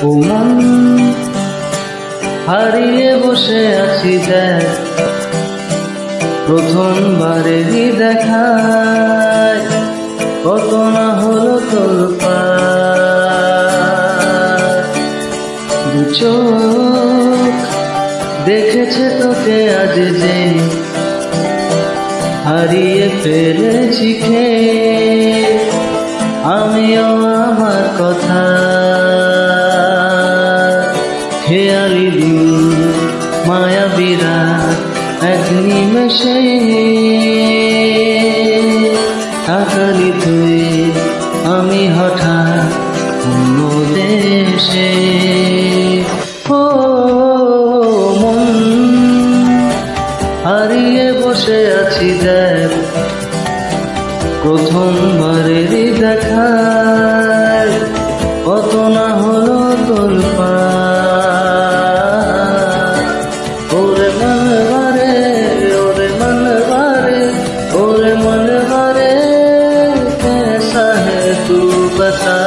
ও মন হারিয়ে বসে আছি দেখ, প্রথমবারেরই দেখায় কত না হলো তোলপাড়। দু চোখ দেখেছে তোকে আজ যে, হারিয়ে ফেলেছি আমিও আমার কথা। খেয়ালি দিন মায়াবীরা এক নিমেষে, তাকালি তুই আমি হঠাৎ অন্য দেশে। ও মন হারিয়ে বসে আছি দেখ, প্রথমবারেরই দেখায় কত না হলো তোলপাড়। ওরে মন বারে, ওরে মন বারে, ওরে মন বারে, कैसा है तू बता।